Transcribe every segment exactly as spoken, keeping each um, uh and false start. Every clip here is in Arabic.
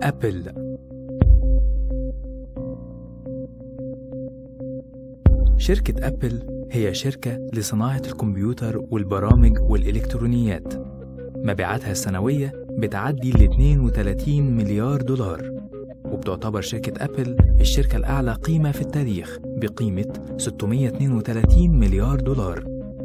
أبل. شركة أبل هي شركة لصناعة الكمبيوتر والبرامج والإلكترونيات. مبيعاتها السنوية بتعدي ل اثنين وثلاثين مليار دولار، وبتعتبر شركة أبل الشركة الأعلى قيمة في التاريخ بقيمة ستمائة واثنين وثلاثين مليار دولار.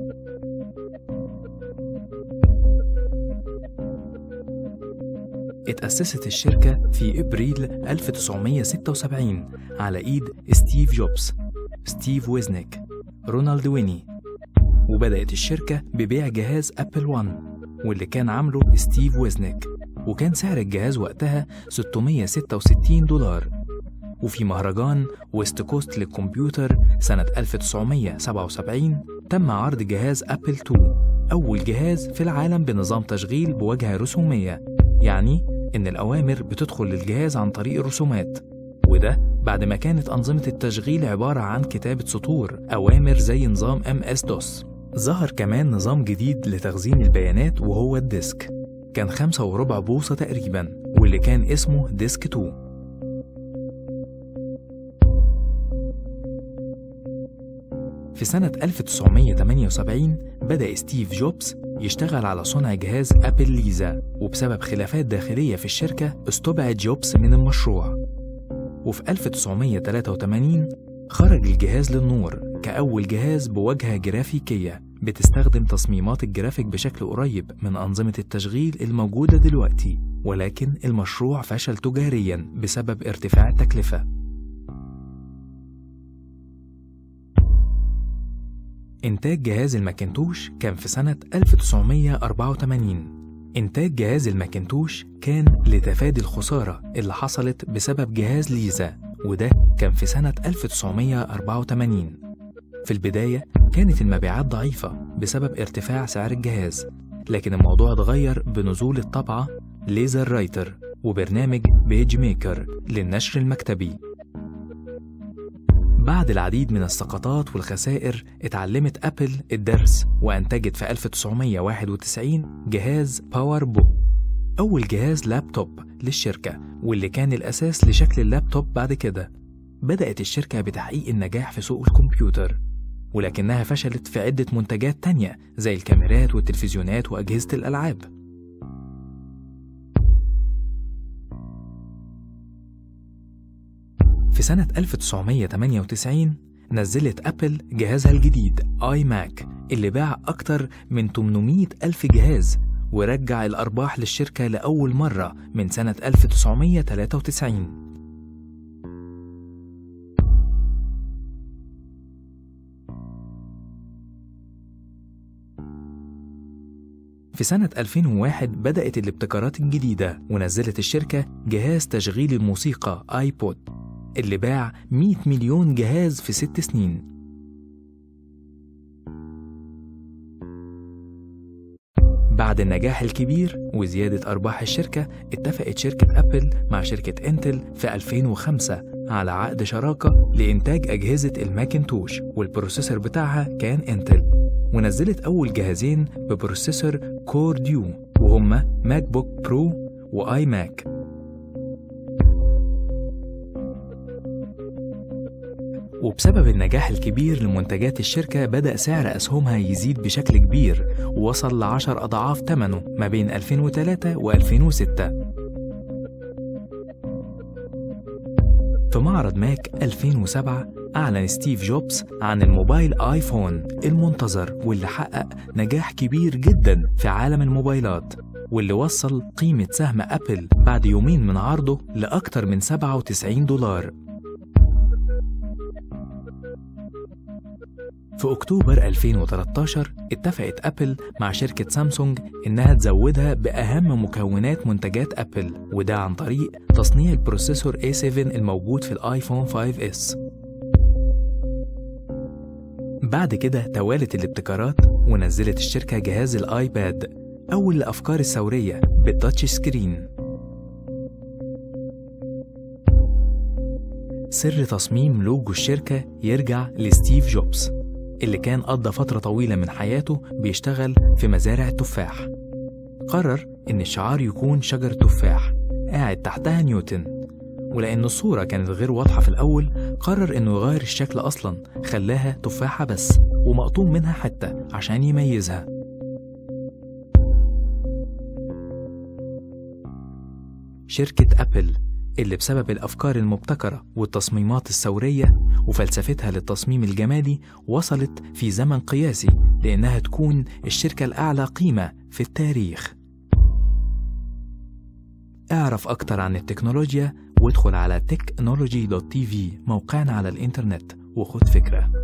اتأسست الشركة في إبريل ألف وتسعمائة وستة وسبعين على إيد ستيف جوبز، ستيف ويزنيك، رونالد ويني، وبدأت الشركة ببيع جهاز أبل وان واللي كان عامله ستيف ويزنيك، وكان سعر الجهاز وقتها ستمائة وستة وستين دولار. وفي مهرجان ويست كوست للكمبيوتر سنة ألف وتسعمائة وسبعة وسبعين تم عرض جهاز أبل اثنين، أول جهاز في العالم بنظام تشغيل بواجهة رسومية، يعني إن الأوامر بتدخل للجهاز عن طريق الرسومات، وده بعد ما كانت أنظمة التشغيل عبارة عن كتابة سطور أوامر زي نظام إم إس دوس. ظهر كمان نظام جديد لتخزين البيانات وهو الديسك، كان خمسة وربع بوصة تقريبا، واللي كان اسمه ديسك اثنين. في سنة ألف وتسعمائة وثمانية وسبعين بدأ ستيف جوبز يشتغل على صنع جهاز أبل ليزا، وبسبب خلافات داخلية في الشركة استبعد جوبز من المشروع. وفي ألف وتسعمائة وثلاثة وثمانين خرج الجهاز للنور كأول جهاز بواجهة جرافيكية بتستخدم تصميمات الجرافيك بشكل قريب من أنظمة التشغيل الموجودة دلوقتي، ولكن المشروع فشل تجارياً بسبب ارتفاع التكلفة. إنتاج جهاز الماكنتوش كان في سنة ألف وتسعمائة وأربعة وثمانين. إنتاج جهاز الماكنتوش كان لتفادي الخسارة اللي حصلت بسبب جهاز ليزا، وده كان في سنة ألف وتسعمائة وأربعة وثمانين. في البداية كانت المبيعات ضعيفة بسبب ارتفاع سعر الجهاز، لكن الموضوع اتغير بنزول الطبعة ليزر رايتر وبرنامج بيج ميكر للنشر المكتبي. بعد العديد من السقطات والخسائر اتعلمت أبل الدرس، وأنتجت في ألف وتسعمائة وواحد وتسعين جهاز باور بوك، أول جهاز لابتوب للشركة، واللي كان الأساس لشكل اللابتوب. بعد كده بدأت الشركة بتحقيق النجاح في سوق الكمبيوتر، ولكنها فشلت في عدة منتجات تانية زي الكاميرات والتلفزيونات وأجهزة الألعاب. في سنة ألف وتسعمائة وثمانية وتسعين نزلت أبل جهازها الجديد آي ماك اللي باع أكتر من ثمانمائة ألف جهاز، ورجع الأرباح للشركة لأول مرة من سنة ألف وتسعمائة وثلاثة وتسعين. في سنة ألفين وواحد بدأت الابتكارات الجديدة، ونزلت الشركة جهاز تشغيل الموسيقى آيبود اللي باع مئة مليون جهاز في ست سنين. بعد النجاح الكبير وزيادة أرباح الشركة، اتفقت شركة أبل مع شركة إنتل في ألفين وخمسة على عقد شراكة لإنتاج أجهزة الماكنتوش، والبروسيسور بتاعها كان إنتل، ونزلت أول جهازين ببروسيسور كور ديو وهما ماك بوك برو وآي ماك. وبسبب النجاح الكبير لمنتجات الشركة بدأ سعر أسهمها يزيد بشكل كبير، ووصل لعشر أضعاف ثمنه ما بين ألفين وثلاثة وألفين وستة. في معرض ماك ألفين وسبعة أعلن ستيف جوبز عن الموبايل آيفون المنتظر، واللي حقق نجاح كبير جدا في عالم الموبايلات، واللي وصل قيمة سهم أبل بعد يومين من عرضه لأكثر من سبعة وتسعين دولار. في أكتوبر ألفين وثلاثة عشر اتفقت أبل مع شركة سامسونج إنها تزودها بأهم مكونات منتجات أبل، وده عن طريق تصنيع البروسيسور إيه سبعة الموجود في الآيفون خمسة إس. بعد كده توالت الابتكارات، ونزلت الشركة جهاز الآيباد، أول الأفكار الثورية بالتاتش سكرين. سر تصميم لوجو الشركة يرجع لستيف جوبز، اللي كان قضى فترة طويلة من حياته بيشتغل في مزارع التفاح. قرر إن الشعار يكون شجر تفاح، قاعد تحتها نيوتن، ولأن الصورة كانت غير واضحة في الأول قرر إنه يغير الشكل أصلا، خلاها تفاحة بس ومقطوم منها حتة عشان يميزها. شركة أبل اللي بسبب الأفكار المبتكرة والتصميمات الثورية وفلسفتها للتصميم الجمالي وصلت في زمن قياسي لأنها تكون الشركة الأعلى قيمة في التاريخ. اعرف أكتر عن التكنولوجيا وادخل على تكنولوجي دوت تي في موقعنا على الإنترنت وخد فكرة.